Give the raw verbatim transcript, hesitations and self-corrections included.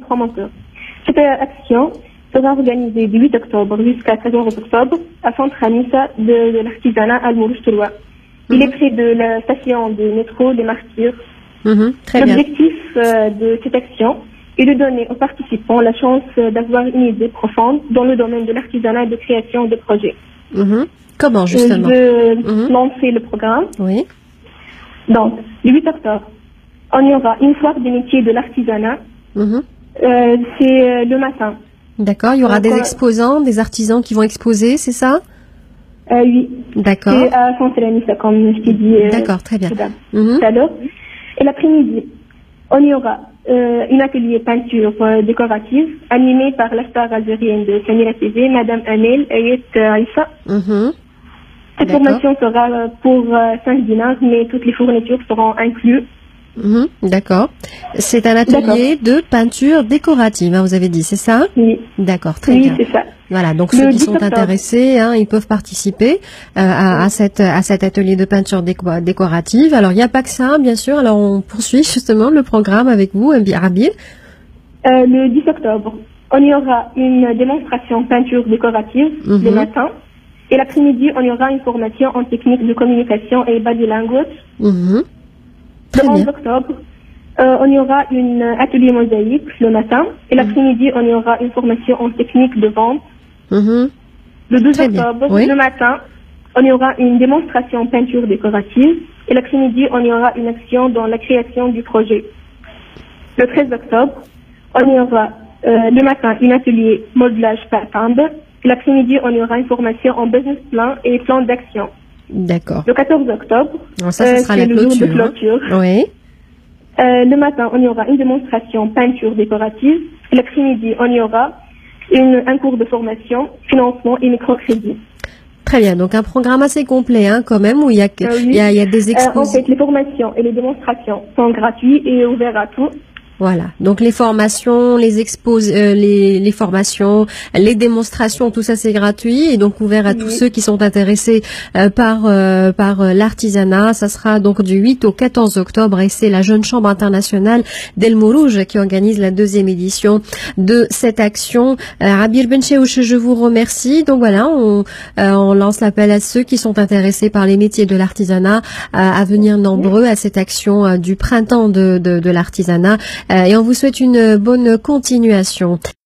promoteurs. Cette action sera organisée du huit octobre jusqu'à quatorze octobre à Centre Anissa de, de l'artisanat Al-Mourouj-Touloua. Il mm-hmm. est près de la station de métro des Martyrs. Mm-hmm. Très bien. L'objectif euh, de cette action est de donner aux participants la chance d'avoir une idée profonde dans le domaine de l'artisanat et de création de projets. Mm-hmm. Comment justement? Je veux mm-hmm. lancer le programme. Oui. Donc, le huit octobre, on y aura une foire des métiers de l'artisanat. Mm-hmm. Euh, c'est le matin. D'accord, il y aura Donc, des exposants, des artisans qui vont exposer, c'est ça? euh, Oui. D'accord. C'est à Centre Anissa, comme je t'ai dit. Euh, D'accord, très bien. Mm-hmm. Tout à l'heure. Et l'après-midi, on y aura euh, un atelier peinture euh, décorative animé par la star algérienne de Samira T V, Madame Amel Ayet Aïssa. Mm-hmm. Cette formation sera pour euh, cinq dinars, mais toutes les fournitures seront incluses. Mmh, d'accord. C'est un atelier de peinture décorative, hein, vous avez dit, c'est ça? Oui. D'accord, très oui, bien. Oui, c'est ça. Voilà, donc le ceux qui sont intéressés, hein, ils peuvent participer euh, à, à, cette, à cet atelier de peinture déco décorative. Alors, il n'y a pas que ça, bien sûr. Alors, on poursuit justement le programme avec vous, Rabil. Euh, le dix octobre, on y aura une démonstration peinture décorative mmh. le matin. Et l'après-midi, on y aura une formation en technique de communication et body language. Mmh. Le onze octobre, euh, on y aura un atelier mosaïque le matin. Et l'après-midi, on y aura une formation en technique de vente. Mmh. Le douze octobre, oui. le matin, on y aura une démonstration peinture décorative. Et l'après-midi, on y aura une action dans la création du projet. Le treize octobre, on y aura euh, le matin un atelier modelage pattern. Et l'après-midi, on y aura une formation en business plan et plan d'action. D'accord. Le quatorze octobre, bon, ça, ça sera euh, la le clôture. jour de clôture. Hein. Oui. Euh, le matin, on y aura une démonstration peinture décorative. L'après-midi, on y aura une, un cours de formation, financement et microcrédit. Très bien, donc un programme assez complet hein, quand même, où il y a, euh, oui. il y a, il y a des expositions. Euh, en fait, les formations et les démonstrations sont gratuites et ouvertes à tous. Voilà, donc les formations, les expos, euh, les, les formations, les démonstrations, tout ça c'est gratuit et donc ouvert à oui. tous ceux qui sont intéressés euh, par euh, par euh, l'artisanat. Ça sera donc du huit au quatorze octobre et c'est la Jeune Chambre internationale d'El Mourouj qui organise la deuxième édition de cette action. Euh, Rabir Bencheouch, je vous remercie. Donc voilà, on, euh, on lance l'appel à ceux qui sont intéressés par les métiers de l'artisanat euh, à venir nombreux à cette action euh, du printemps de, de, de l'artisanat. Et on vous souhaite une bonne continuation.